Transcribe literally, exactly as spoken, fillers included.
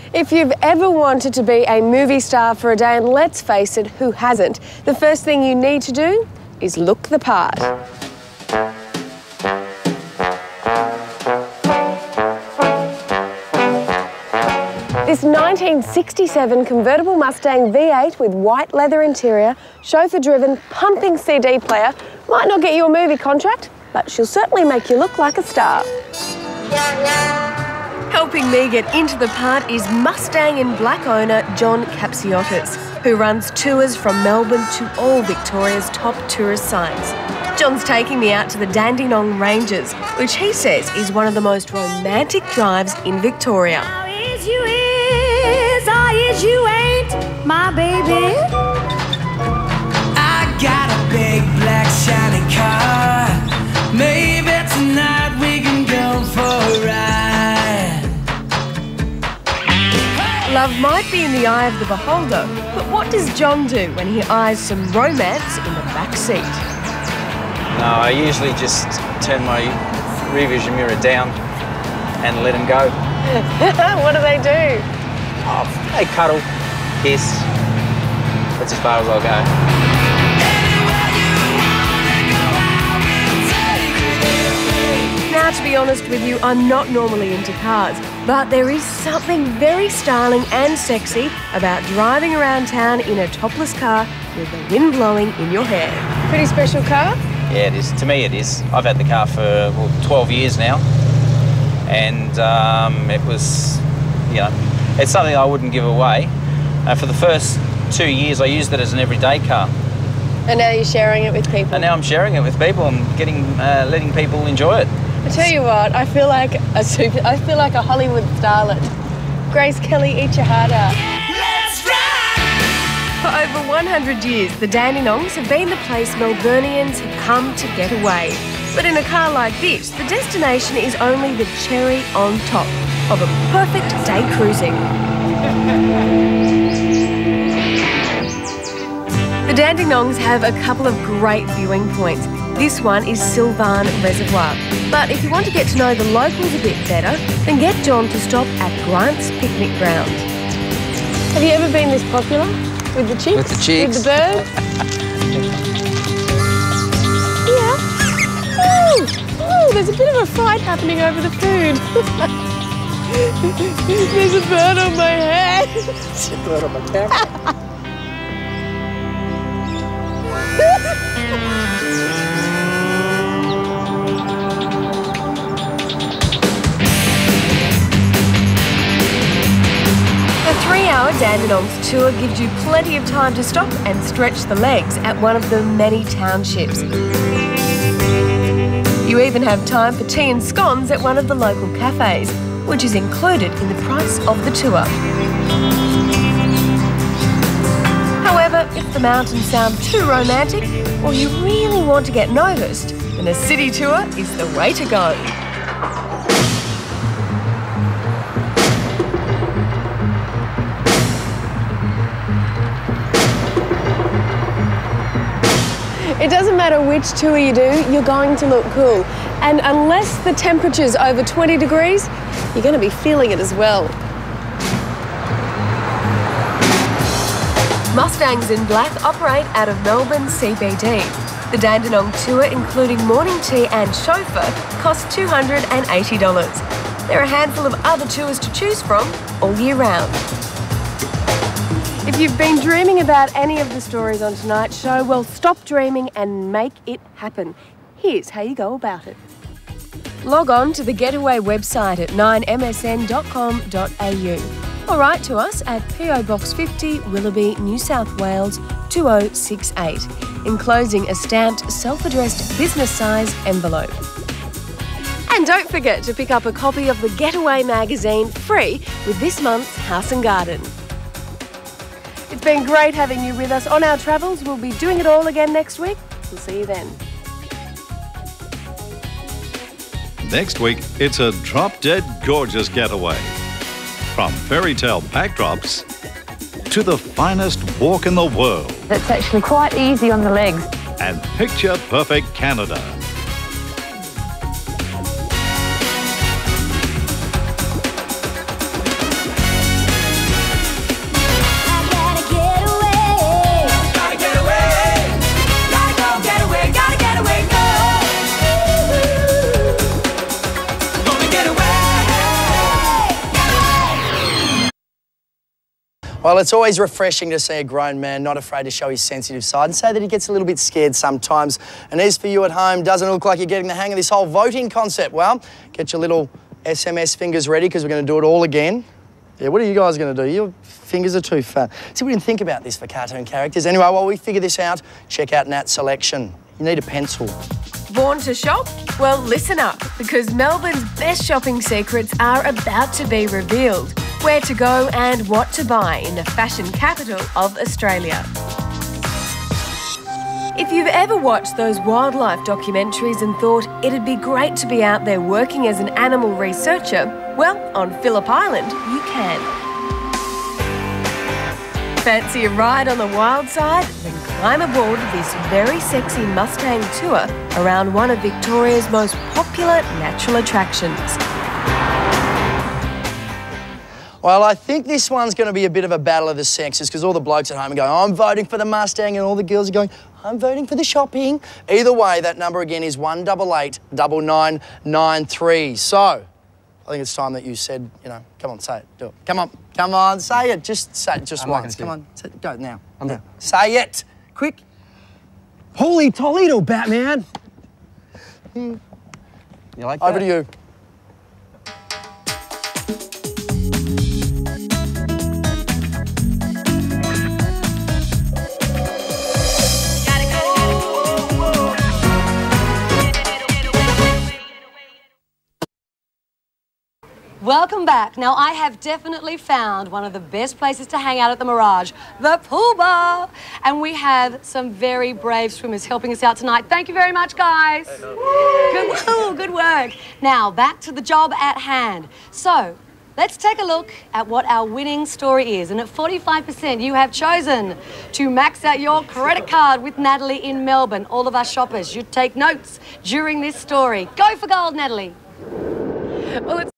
If you've ever wanted to be a movie star for a day, and let's face it, who hasn't, the first thing you need to do is look the part. This nineteen sixty-seven convertible Mustang V eight with white leather interior, chauffeur-driven, pumping C D player might not get you a movie contract, but she'll certainly make you look like a star. Helping me get into the part is Mustang in black owner John Capsiotis, who runs tours from Melbourne to all Victoria's top tourist sites. John's taking me out to the Dandenong Ranges, which he says is one of the most romantic drives in Victoria. You is, or is you ain't my baby. I got a big black shiny car. Maybe tonight we can go for a ride. Love might be in the eye of the beholder, but what does John do when he eyes some romance in the back seat? No, I usually just turn my rear vision mirror down and let him go. What do they do? Oh, they cuddle, kiss. That's as far as I'll go. Now, to be honest with you, I'm not normally into cars, but there is something very styling and sexy about driving around town in a topless car with the wind blowing in your hair. Pretty special car? Yeah, it is. To me, it is. I've had the car for well, twelve years now, and um, it was, you know, it's something I wouldn't give away. Uh, for the first two years, I used it as an everyday car. And now you're sharing it with people? And now I'm sharing it with people and getting, uh, letting people enjoy it. I tell you what, I feel like a super, I feel like a Hollywood starlet. Grace Kelly, eat your heart out. Let's ride! For over one hundred years, the Dandenongs have been the place Melburnians have come to get away. But in a car like this, the destination is only the cherry on top of a perfect day cruising. The Dandenongs have a couple of great viewing points. This one is Sylvan Reservoir. But if you want to get to know the locals a bit better, then get John to stop at Grant's Picnic Ground. Have you ever been this popular? With the chicks? With the chicks. With the birds? Yeah. Ooh, ooh, there's a bit of a fight happening over the food. There's a bird on my head. There's a bird on my camera. The three-hour Dandenongs tour gives you plenty of time to stop and stretch the legs at one of the many townships. You even have time for tea and scones at one of the local cafes, which is included in the price of the tour. However, if the mountains sound too romantic, or you really want to get noticed, then a city tour is the way to go. It doesn't matter which tour you do, you're going to look cool. And unless the temperature's over twenty degrees, you're going to be feeling it as well. Mustangs in Black operate out of Melbourne C B D. The Dandenong tour, including morning tea and chauffeur, costs two hundred eighty dollars. There are a handful of other tours to choose from all year round. If you've been dreaming about any of the stories on tonight's show, well, stop dreaming and make it happen. Here's how you go about it. Log on to the Getaway website at nine m s n dot com dot a u or write to us at P O Box fifty, Willoughby, New South Wales two oh six eight, enclosing a stamped self-addressed business-size envelope. And don't forget to pick up a copy of the Getaway magazine free with this month's House and Garden. It's been great having you with us on our travels. We'll be doing it all again next week. We'll see you then. Next week, it's a drop-dead gorgeous getaway. From fairy tale backdrops to the finest walk in the world. It's actually quite easy on the legs. And picture-perfect Canada. Well, it's always refreshing to see a grown man not afraid to show his sensitive side and say that he gets a little bit scared sometimes. And as for you at home, doesn't look like you're getting the hang of this whole voting concept. Well, get your little S M S fingers ready because we're going to do it all again. Yeah, what are you guys going to do? Your fingers are too fat. See, we didn't think about this for cartoon characters. Anyway, while we figure this out, check out Nat's selection. You need a pencil. Born to shop? Well, listen up, because Melbourne's best shopping secrets are about to be revealed. Where to go and what to buy in the fashion capital of Australia. If you've ever watched those wildlife documentaries and thought it'd be great to be out there working as an animal researcher, well, on Phillip Island, you can. Fancy a ride on the wild side? Then climb aboard this very sexy Mustang tour around one of Victoria's most popular natural attractions. Well, I think this one's going to be a bit of a battle of the sexes because all the blokes at home are going, I'm voting for the Mustang, and all the girls are going, I'm voting for the shopping. Either way, that number again is one eight eight, nine nine nine three. So, I think it's time that you said, you know, come on, say it, do it. Come on, come on, say it. Just say it just I'm not once. gonna Come on, say, go now. I'm now. not. Say it, quick. Holy Toledo, Batman! Mm. You like Over that? to you. Welcome back. Now, I have definitely found one of the best places to hang out at the Mirage, the pool bar. And we have some very brave swimmers helping us out tonight. Thank you very much, guys. Good, woo, good work. Now, back to the job at hand. So, let's take a look at what our winning story is. And at forty-five percent, you have chosen to max out your credit card with Natalie in Melbourne. All of us shoppers should take notes during this story. Go for gold, Natalie. Well, it's